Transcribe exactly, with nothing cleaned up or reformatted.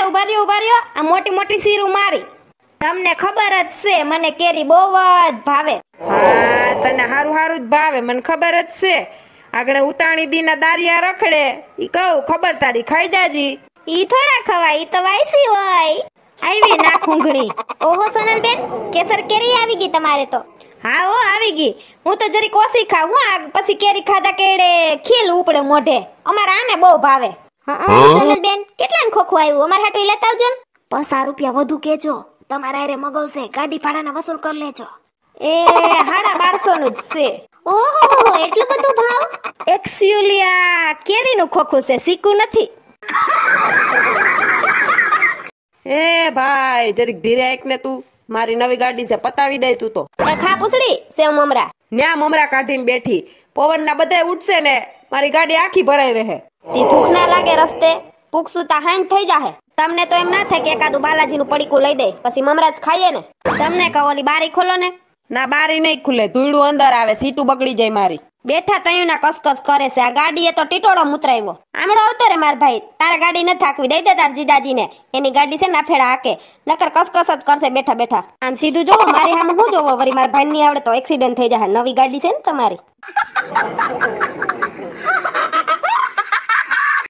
ઉભા રહ્યો ઉભા રહ્યો આ મોટી મોટી સીરું મારી તમને ખબર જ છે મને કેરી બહુ જ ભાવે હા તને હારું હારું જ ભાવે મને ખબર જ છે આગળ ઉતાણી દીના દારિયા રખડે ઈ કહું ખબર તારી ખાઈ જાજી ઈ થોડા ખવાય ઈ તો વાયસી હોય આવી ના ખૂંગણી ઓહો સોનલબેન કેસર કેરી આવી ગઈ તમારે તો હા હો આવી ગઈ હું તો જરી કોસી ખાઉં હું આ પછી કેરી ખાધા કેડે ખીલ ઉપડે મોઢે અમારે આને બહુ ભાવે હા સોનલબેન કેટલાનું ખોખું આવ્યું અમાર હાટુ લેતા આવજો ને પચાસ રૂપિયા વધુ કેજો તમારા હારે મગવશે ગાડી ભાડાના વસૂલ કરી લેજો એ હાડા બારસો નું જ છે ઓહો એટલું બધું ભાવ એક્ચ્યુઅલી આ કેરીનું ખોખું છે સીકું નથી એ ભાઈ જરીક ધીરે આઈક ને તું મારી નવી ગાડી છે પતાવી દે તું તો એ ખા પૂછડી સેવ મમરા ન્યા મમરા કાઢીને બેઠી પવન ના બધા ઉડશે ને મારી ગાડી આખી ભરાઈ રહે તી ભૂખ ના લાગે રસ્તે ભૂખ સુતા હાંજ થઈ જાહે તમને તો એમ ના થાય કે એકાદું બાલાજીનું પડીકું લઈ દે પછી મમરા જ ખાઈએ ને તમને કહો ઓલી બારી ખોલો ને ના બારી નહીં ખુલે ધૂળું અંદર આવે સીટું બગડી જાય મારી બેઠા તયું ના કસકસ કરે છે આ ગાડીએ તો ટીટોળો મુતરાવ્યો આમળો આવતો રે માર ભાઈ તારા ગાડી ન થાકવી દઈ દે તાર જીજાજીને એની ગાડી છે ના ફેડા હાકે નકર કસકસ જ કરશે બેઠા બેઠા આમ સીધું જોવો મારી સામે હું જોવો વરી માર ભાઈ ની આવડે તો એક્સિડન્ટ થઈ જાય નવી ગાડી છે ને તમારી